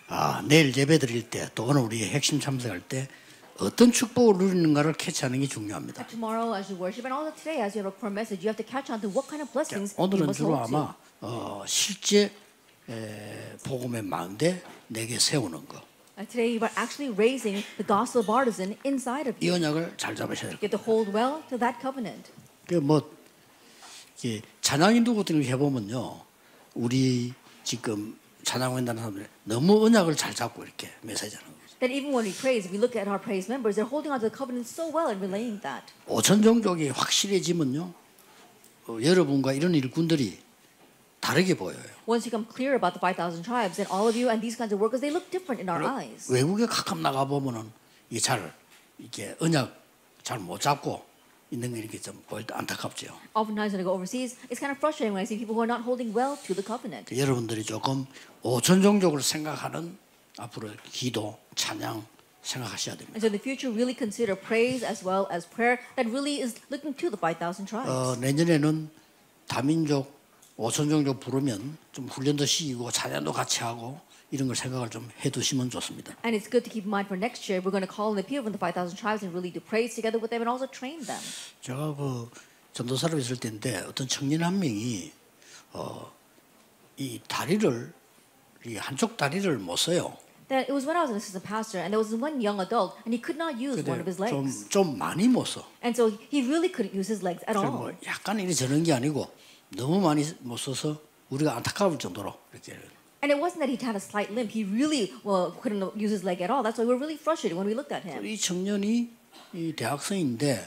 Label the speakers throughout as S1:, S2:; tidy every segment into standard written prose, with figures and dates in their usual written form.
S1: 내일 예배 드릴 때 또 오늘 우리 핵심 참석할 때 어떤 축복을 누리는가를 캐치하는 게 중요합니다.
S2: Tomorrow as you worship and also today as you look for a message, you have to catch on to what kind of blessings you
S1: 오늘은
S2: must
S1: 주로
S2: hold to.
S1: 아마 실제 복음의 망대 내게 세우는 거.
S2: Today you are actually raising the gospel partisan inside of
S1: 이
S2: you.
S1: 언약을 잘 잡으셔야 돼요.
S2: You have to hold well to that covenant.
S1: 뭐 찬양 인도 같은 거 해보면요, 우리 지금 찬양한다는 사람들 너무 언약을 잘 잡고 이렇게 메시지하는 거죠.
S2: That even when we praise, if we look at our praise members, they're holding on to the covenant so well and relaying that.
S1: 5천 종족이 확실해지면요, 여러분과 이런 일꾼들이 다르게 보여요.
S2: Once you become clear about the 5,000 tribes, then all of you and these kinds of workers, they look different in our eyes.
S1: 외국에 가끔 나가 보면은 이게 잘 이렇게 언약 잘 못 잡고 있는 게 이렇게 좀 보일 때 안타깝죠.
S2: Oftentimes when I go overseas, it's kind of frustrating when I see people who are not holding well to the covenant.
S1: 여러분들이 조금 5천 종족을 생각하는 앞으로 기도, 찬양 생각하셔야 됩니다.
S2: And so in the future, really consider praise as well as prayer that really is looking to the 5,000 tribes.
S1: 내년에는 다민족 5천 종족 부르면 좀 훈련도 시키고 찬양도 같이 하고 이런 걸 생각을 좀 해두시면 좋습니다.
S2: And it's good to keep in mind for next year, we're going to call in the people from the 5,000 tribes and really do praise together with them and also train them.
S1: 제가 전도사로 있을 때인데 어떤 청년 한 명이 이 다리를 이 한쪽 다리를 못 써요.
S2: That it was when I was an assistant pastor, and there was one young adult, and he could not use one of his legs.
S1: 좀 많이 못 써.
S2: And so he really couldn't use his legs at all.
S1: 뭐 약간 이리 저런 게 아니고 너무 많이 못 써서 우리가 안타까울 정도로 이렇게.
S2: And it wasn't that he had a slight limp; he really couldn't use his leg at all. That's why we were really frustrated when we looked at him.
S1: 이 청년이 이 대학생인데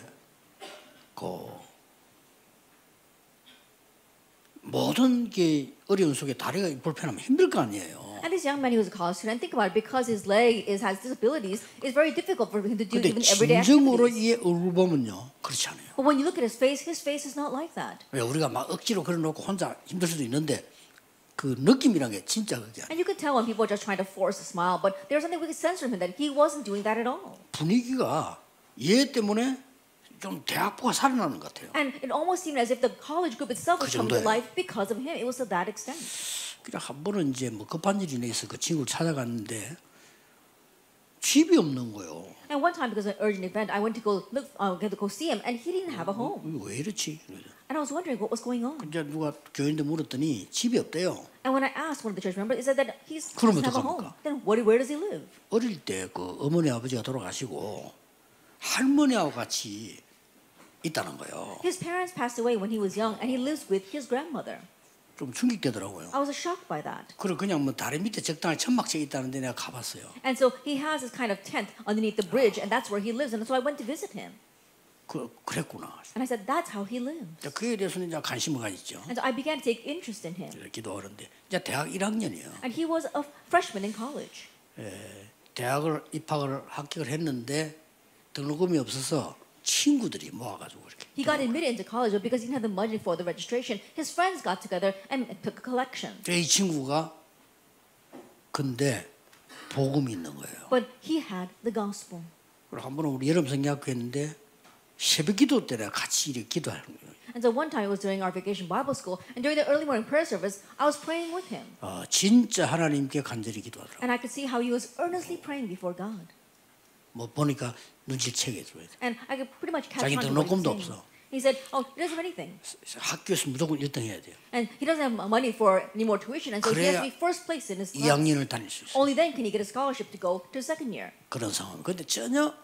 S1: 모든 게 어려운 속에 다리가 불편하면 힘들 거 아니에요.
S2: And this young man, he was a college student. Think about it, because his leg has disabilities, it's very difficult for him to do
S1: 근데
S2: even everyday
S1: 진정으로 이
S2: activities.
S1: 얼굴 보면요, 그렇지 않아요.
S2: But when you look at his face is not like that.
S1: 왜 우리가 막 억지로 그려놓고 혼자 힘들 수도 있는데 그 느낌이란 게 진짜 그게 아니에요.
S2: And you can tell when people are just trying to force a smile, but there's something we can sense from him that he wasn't doing that at all.
S1: 분위기가 얘 때문에 좀 대학부가 살아나는 것 같아요.
S2: And it almost seemed as if the college group itself was
S1: 그
S2: coming to
S1: 정도예요.
S2: life because of him. It was to that extent.
S1: 그냥 한 번은 이제 뭐 급한 일이 있어서 그 친구를 찾아갔는데 집이 없는 거예요.
S2: And one time, because of an urgent event, I went to go see him, and he didn't have a home.
S1: 왜 이렇지?
S2: And I was wondering what was going on.
S1: 근데 누가 교인한테 물었더니 집이 없대요.
S2: And when I asked one of the church members, he said that he
S1: 그러면
S2: doesn't have a home.
S1: 어떡합니까?
S2: Then where does he live?
S1: 어릴 때 그 어머니 아버지가 돌아가시고 할머니하고 같이 있다는 거예요.
S2: His parents passed away when he was young, and he lives with his grandmother.
S1: 좀 충격되더라고요.
S2: I was shocked by that.
S1: 그리고 그냥 뭐 다리 밑에 적당히 천막째 있다는데 내가 가봤어요.
S2: And so he has this kind of tent underneath the bridge, and that's where he lives. And so I went to visit him.
S1: 그랬구나.
S2: And I said, that's how he lives.
S1: 그에 대해서는 이제 관심을 가졌죠.
S2: And so I began to take interest in him.
S1: 기도하는데 이제 대학 1학년이에요.
S2: And he was a freshman in college.
S1: 대학을 합격을 했는데 등록금이 없어서 친구들이 모아가지고 이렇게.
S2: He got admitted into college, but because he didn't have the money for the registration, his friends got together and took a collection.
S1: 이 친구가 근데 복음이 있는 거예요.
S2: But he had the gospel.
S1: 그리고 한 번은 우리 여름 성경학교 했는데 새벽 기도 때 내가 같이 이렇게 기도하는 거예요.
S2: And so one time it was during our vacation Bible school, and during the early morning prayer service, I was praying with him.
S1: 진짜 하나님께 간절히 기도하더라고요.
S2: And I could see how he was earnestly praying before God.
S1: 뭐 보니까 눈치채게 줘야 돼.
S2: And I could pretty much catch
S1: 자기
S2: on to what he was
S1: 등록금도
S2: saying.
S1: 없어.
S2: He said, "Oh, he doesn't have anything,
S1: 학교에서 무조건 1등 해야 돼요.
S2: and he doesn't have money for any more tuition, and so he has to be first place in his class.
S1: 2학년을 다닐 수 있어요.
S2: Only then can he get a scholarship to go to second year."
S1: 그런 상황. 근데 전혀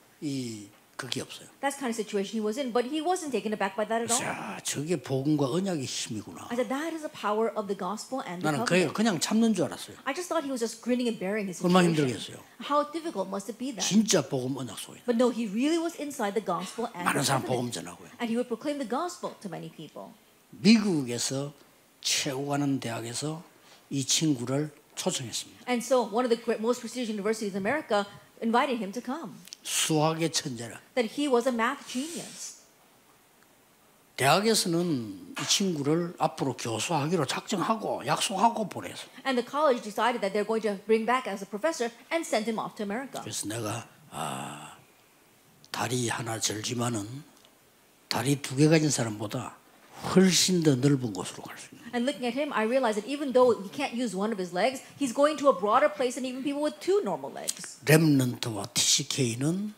S1: 그게 없어요.
S2: That's the kind of situation he was in, but he wasn't taken aback by that at all.
S1: 자, 저게 복음과 언약의 힘이구나.
S2: I said, that is the power of the gospel and the
S1: 나는
S2: covenant.
S1: 그냥 참는 줄 알았어요.
S2: I just thought he was just grinning and bearing his
S1: 얼마나
S2: situation.
S1: 힘들겠어요.
S2: How difficult must it be then?
S1: 진짜 복음 언약 속에
S2: But no, he really was inside the gospel and
S1: 많은
S2: the
S1: 사람 복음
S2: covenant.
S1: 전하고요.
S2: And he would proclaim the gospel to many people.
S1: 미국에서 최고 가는 대학에서 이 친구를 초청했습니다.
S2: And so one of the most prestigious universities in America invited him to come.
S1: 수학의 천재라.
S2: That he was a math genius.
S1: 대학에서는 이 친구를 앞으로 교수하기로 작정하고 약속하고 보냈어.
S2: And the college decided that they're going to bring back as a professor and send him off to America.
S1: 그래서 내가 다리 하나 절지만은 다리 2개 가진 사람보다 훨씬 더 넓은 곳으로 갈 수 있는.
S2: And looking at him, I realized that even though he can't use one of his legs, he's going to a broader place than even people with two normal legs.
S1: 렘넌트와 TCK는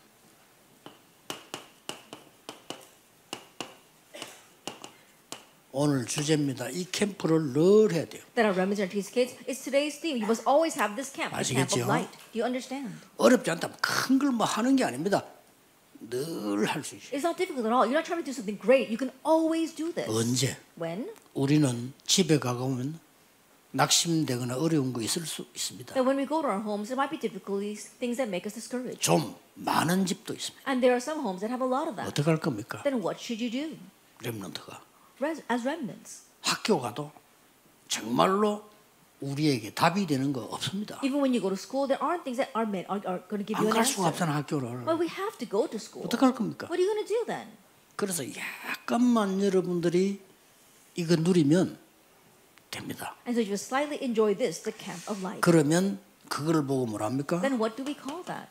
S1: 오늘 주제입니다. 이 캠프를 늘 해야 돼요.
S2: That our remnants and teach kids is today's theme. You must always have this camp, the camp
S1: 아시겠죠?
S2: of light. Do you understand?
S1: 어렵지 않다면 큰 걸 뭐 하는 게 아닙니다. 늘 할 수 있어요.
S2: It's not difficult at all. You're not trying to do something great. You can always do this.
S1: 언제?
S2: When?
S1: 우리는 집에 가보면 낙심되거나 어려운 거 있을 수 있습니다.
S2: That when we go to our homes, there might be difficulties, things that make us discouraged.
S1: 좀 많은 집도 있습니다.
S2: And there are some homes that have a lot of that.
S1: 어떻게 할 겁니까?
S2: Then what should you do?
S1: 렘넌트가
S2: As remnants.
S1: 학교 가도 정말로 우리에게 답이 되는 거 없습니다.
S2: Even when you go to school, there aren't things that are going to give you
S1: 안
S2: an
S1: 갈 수가
S2: answer.
S1: 없잖아 학교를.
S2: Well, we have to go to school.
S1: 어떻게 할 겁니까?
S2: What are you going to do then?
S1: 그래서 약간만 여러분들이 이거 누리면 됩니다.
S2: And so you just slightly enjoy this, the camp of light.
S1: 그러면 그거를 보고 뭐랍니까?
S2: Then what do we call that?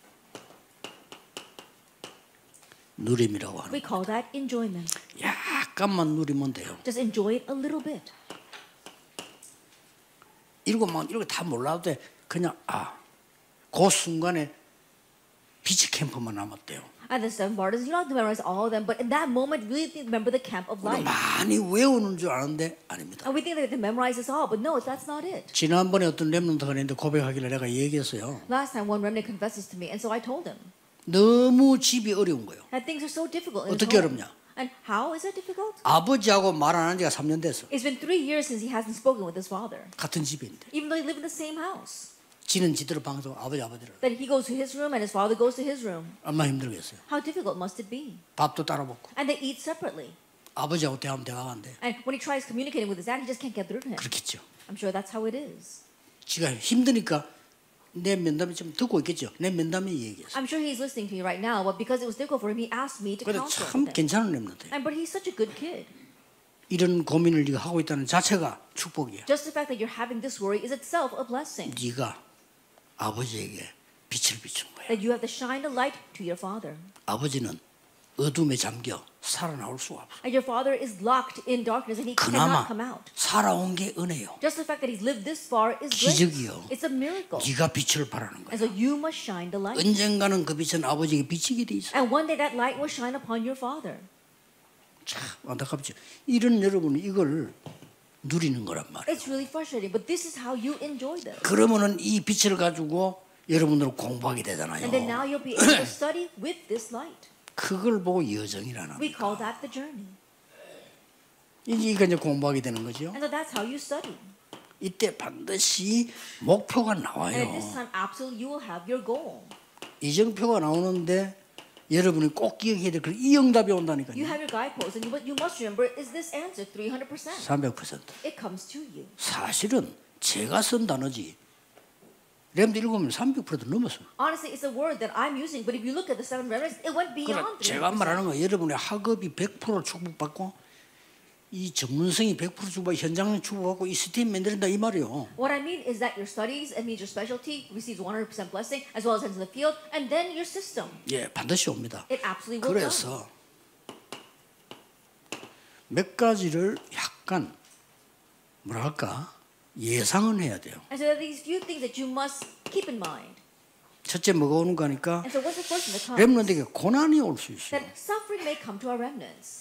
S1: 누림이라고 하는
S2: We
S1: 거.
S2: call that enjoyment.
S1: 약간만 누리면 돼요.
S2: Just enjoy it a little bit.
S1: 이렇게 다 몰라도 돼. 그냥 그 순간에 비치 캠프만 남았대요.
S2: And the seven martyrs, you don't have to memorize all of them, but in that moment, really remember the camp of
S1: 우리
S2: light.
S1: 많이 외우는 줄 아는데 아닙니다.
S2: And we think that we can memorize this all, but no, that's not it.
S1: 지난번에 어떤 렘넌트가 있는데 고백하길래 내가 얘기했어요.
S2: Last time, one remnant confessed this to me, and so I told him
S1: 너무 집이 어려운 거예요.
S2: that things are so difficult in his
S1: 어떻게
S2: home.
S1: 어렵냐?
S2: And how is that difficult?
S1: 아버지하고 말 안 한 지가 3년 됐어.
S2: It's been 3 years since he hasn't spoken with his father,
S1: 같은 집인데.
S2: even though they live in the same house.
S1: 지는 지대로 방송 아버지를.
S2: That he goes to his room and his father goes to his room.
S1: 얼마나 힘들겠어요.
S2: How difficult must it be?
S1: 밥도 따로 먹고.
S2: And they eat separately.
S1: 아버지하고 대화하면 대화가 안 돼.
S2: And when he tries communicating with his dad, he just can't get through to him.
S1: 그렇겠죠.
S2: I'm sure that's how it is.
S1: 지가 힘드니까 내 면담이 좀 듣고 있겠죠. 내 면담에 얘기했어.
S2: I'm sure he's listening to me right now, but because it was difficult for him, he asked me to
S1: 근데
S2: counsel
S1: 참
S2: with him.
S1: 괜찮은 렘넌트예요.
S2: But he's such a good kid.
S1: 이런 고민을 네가 하고 있다는 자체가 축복이야.
S2: Just the fact that you're having this worry is itself a blessing.
S1: 네가 아버지에게 빛을 비춘 거야.
S2: That you have to shine a light to your father.
S1: 아버지는 어둠에 잠겨 살아나올 수가 없어.
S2: And your father is locked in darkness and he
S1: 그나마
S2: cannot come out.
S1: 살아온 게 은혜요.
S2: Just the fact that he's lived this far is great.
S1: 기적이요.
S2: It's a miracle.
S1: 네가 빛을 발하는 거야.
S2: And so you must shine the light.
S1: 언젠가는 그 빛은 아버지에게 비치게 돼 있어.
S2: And one day that light will shine upon your father.
S1: 참 안타깝죠. 이런 여러분이 이걸 누리는 거란 말이에요.
S2: It's really frustrating, but this is how you enjoy this.
S1: 그러면은 이 빛을 가지고 여러분들은 공부하게 되잖아요.
S2: And then now you'll be able to study with this light.
S1: 그걸 보고 여정이라는
S2: We
S1: 거예요.
S2: call that the journey.
S1: 이게 이제 공부하게 되는 거죠.
S2: And so that's how you study.
S1: 이때 반드시 목표가
S2: And
S1: 나와요.
S2: at this time, absolutely, you will have your goal.
S1: 이정표가 나오는데 여러분이 꼭 기억해야 될 그 이 응답이 온다니까요.
S2: You have your guideposts, and you must remember: is this answer 300%?
S1: 300%.
S2: It comes to you.
S1: 사실은 제가 쓴 단어지. 렘드 읽으면 300%도 넘었어요.
S2: Honestly, it's a word that I'm using, but if you look at the seven remnants, it went beyond
S1: 제가
S2: 300%.
S1: 말하는 거 여러분의 학업이 100% 축복받고 이 전문성이 100% 축복받고 현장을 축복받고 이 시스템 만든다 이 말이요.
S2: What I mean is that your studies, it means your specialty receives 100% blessing, as well as into the field, and then your system.
S1: 예, 반드시 옵니다.
S2: It absolutely will come.
S1: 그래서 몇 가지를 약간 뭐랄까 예상은 해야 돼요.
S2: And so there are these few things that you must keep in mind.
S1: 첫째 뭐가 오는 거니까
S2: And so what's the first thing that comes?
S1: 렘넌트에게 고난이 올 수 있어요.
S2: That suffering may come to our remnants.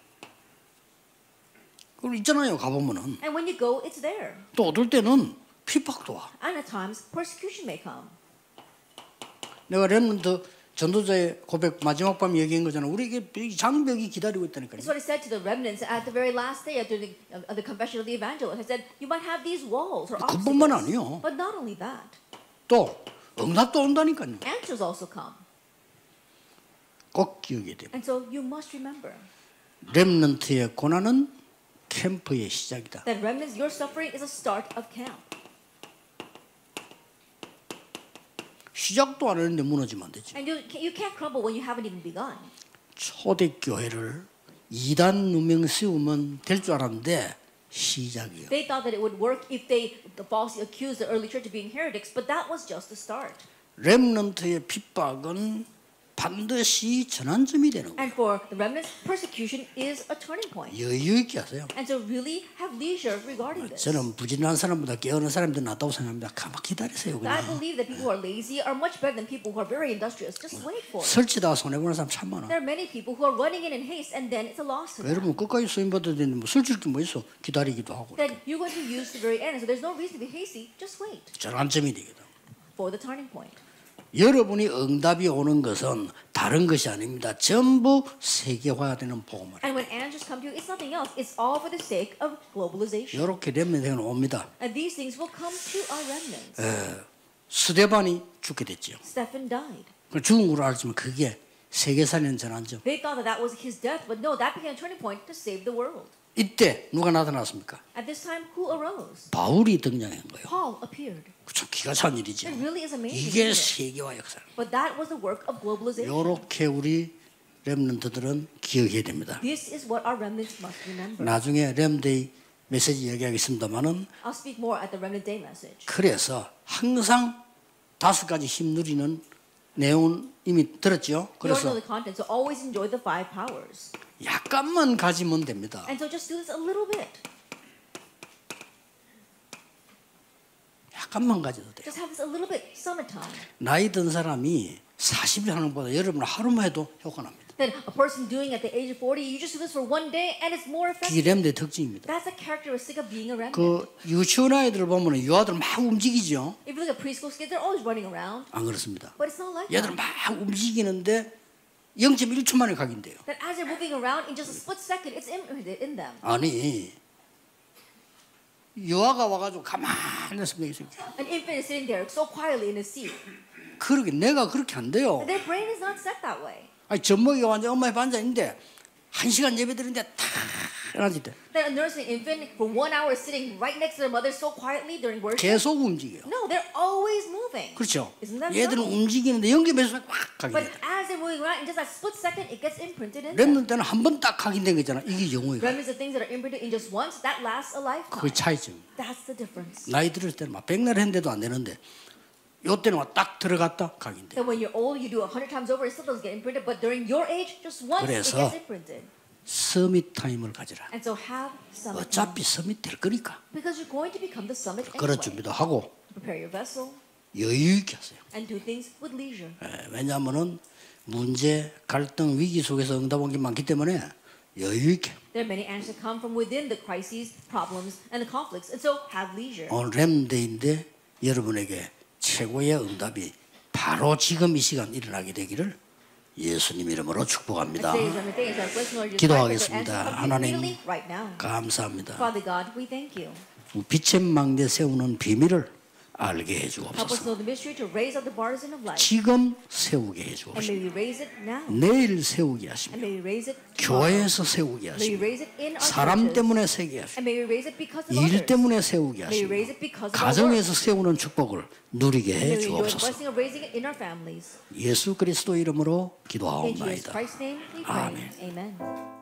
S1: 그리고 있잖아요. 가보면은
S2: And when you go, it's there.
S1: 또 어떨 때는 핍박도 와.
S2: And at times, persecution may come.
S1: 내가 렘넌트 전도자의 고백 마지막 밤 얘기한 거잖아. 우리에게 장벽이 기다리고 있다니까요.
S2: It's what I said to the remnants at the very last day after the confession of the evangelist. I said, you might have these walls or
S1: 그뿐만
S2: obstacles.
S1: 아니요.
S2: But not only that,
S1: 또 응답도 온다니까요.
S2: answers also come.
S1: 꼭 기억해야 돼요.
S2: And so you must remember
S1: 렘넌트의 고난은 캠프의 시작이다.
S2: that remnants, your suffering is a start of camp.
S1: 시작도 안 했는데 무너지면 안 되지.
S2: And you can't crumble when you haven't even begun.
S1: 초대교회를 이단 누명 세우면 될 줄 알았는데 시작이에요.
S2: They thought that it would work if they falsely accused the early church of being heretics, but that was just the start.
S1: 렘넌트의 핍박은 반드시 전환점이 되는 거예요.
S2: And for the remnants, persecution is a turning point.
S1: 여유 있게 하세요.
S2: And to really have leisure regarding this.
S1: 저는 부지런한 사람보다 게으른 사람들 낫다고 생각합니다. 가만 기다리세요.
S2: I
S1: 그냥.
S2: believe that people who are lazy are much better than people who are very industrious. Just wait for it.
S1: 설치다가 손해보는 사람 참 많아.
S2: There are many people who are running in haste and then it's a loss to them.
S1: 여러분 끝까지 쓰임받아야 되는데 뭐 설칠 게 뭐 있어. 기다리기도 하고.
S2: Then you're going to use the very end. So there's no reason to be hasty. Just wait
S1: 전환점이 되거든.
S2: for the turning point.
S1: 여러분이 응답이 오는 것은 다른 것이 아닙니다. 전부 세계화되는 복음을.
S2: And when answers come to you, it's nothing else. It's all for the sake of globalization.
S1: 이렇게 렘넌트는 옵니다.
S2: And these things will come to our remnants.
S1: 스데반이 죽게 됐죠.
S2: Stephen died.
S1: 죽은 걸 알지만 그게 세계 살리는 전환점.
S2: They thought that that was his death, but no, that became a turning point to save the world.
S1: 이때 누가 나타났습니까?
S2: At this time, who arose?
S1: 바울이 등장한 거예요.
S2: Paul appeared.
S1: 참 기가 찬 일이지.
S2: It really is amazing.
S1: 이게
S2: isn't it?
S1: 세계화 역사.
S2: But that was the work of globalization.
S1: 이렇게 우리 렘넌트들은 기억해야 됩니다.
S2: This is what our remnants must remember.
S1: 나중에 렘데이 메시지 얘기하겠습니다만은
S2: I'll speak more at the Remnant Day message.
S1: 그래서 항상 5가지 힘 누리는 내용은 이미 들었죠.
S2: You all know
S1: 그래서
S2: the content, so always enjoy the 5 powers.
S1: 약간만 가지면 됩니다.
S2: And so just do this a little bit.
S1: 약간만 가져도 돼요.
S2: Just have this a little bit. Summertime.
S1: 나이 든 사람이 40일 하는 것보다 여러분 하루만 해도 효과 납니다.
S2: Then a person doing at the age of 40, you just do this for one day and it's more
S1: 그게
S2: effective.
S1: 렘데이 특징입니다.
S2: That's a characteristic of being a remnant.
S1: 그 유치원 아이들을 보면 유아들 막 움직이죠.
S2: If you look at preschool kids, they're always running around.
S1: 안 그렇습니다.
S2: But it's not like
S1: 얘들
S2: that.
S1: 막 움직이는데 0.1초 만에 각인돼요.
S2: That as they're moving around in just a split second, it's imprinted in them.
S1: 아니 유아가 와가지고 가만히 있으면
S2: An infant is sitting there so quietly in his seat.
S1: 그러게 내가 그렇게 안 돼요.
S2: Their brain is not set that way.
S1: 아니 젖먹이가 완전 엄마의 반장인데 1시간 예배 드리는데 다 일어나지 돼.
S2: They're nursing an infant for 1 hour sitting right next to their mother so quietly during worship.
S1: 계속 움직여요.
S2: No, they're always moving.
S1: 그렇죠.
S2: Isn't that
S1: 얘들은
S2: so?
S1: 움직이는데 0.1초에 확
S2: But
S1: 각인돼.
S2: as they're moving around, in just that split second, it gets imprinted in them.
S1: 렘넌 때는 한 번 딱 각인된 거 있잖아. 이게 영웅이야.
S2: Remnants of things that are imprinted in just once, that lasts a
S1: 그게
S2: lifetime.
S1: 차이점.
S2: That's the difference.
S1: 나이 들을 때는 막 100날 했는데도 안 되는데 요때는 막 딱 들어갔다 각인돼.
S2: That when you're old, you do 100 times over, it still doesn't get imprinted. But during your age, just once, it
S1: 그래서
S2: gets imprinted.
S1: 서밋 타임을 가지라.
S2: And so have summit.
S1: 어차피 서밋 될 거니까
S2: Because you're going to become the summit
S1: 그럴
S2: anyway.
S1: 준비도 하고
S2: Prepare your vessel
S1: 여유 있게 하세요.
S2: and do things with leisure.
S1: 왜냐하면은 문제, 갈등, 위기 속에서 응답 온 게 많기 때문에 여유 있게.
S2: There are many answers that come from within the crises, problems, and the conflicts. And so have leisure.
S1: 오늘 렘데이인데 여러분에게 최고의 응답이 바로 지금 이 시간 일어나게 되기를 예수님 이름으로 축복합니다.
S2: Today's Remnant Day, so our blessing Lord, your
S1: 기도하겠습니다.
S2: answers come
S1: 하나님
S2: immediately right now.
S1: 감사합니다.
S2: Father God, we thank you.
S1: 빛의 망대 세우는 비밀을 알게
S2: Help us
S1: 해주옵소서.
S2: know the mystery to raise up the bars in of life.
S1: 지금 세우게
S2: And
S1: 해주옵소서.
S2: may we raise it now.
S1: 내일 세우게
S2: And
S1: 하시며
S2: may we raise it tomorrow.
S1: 교회에서 세우게
S2: May we
S1: 하시며
S2: raise it in our
S1: 사람
S2: churches.
S1: 때문에 세우게 하시며
S2: And may we raise it because of
S1: 일
S2: others.
S1: 때문에 세우게
S2: May we
S1: 하시며
S2: raise it because of our work.
S1: 가정에서 세우는 축복을 누리게
S2: May
S1: 해
S2: we enjoy the
S1: 주옵소서.
S2: blessing of raising it in our families.
S1: 예수 그리스도 이름으로
S2: In Jesus
S1: 기도하옵나이다.
S2: Christ's name we pray.
S1: 아멘.
S2: Amen.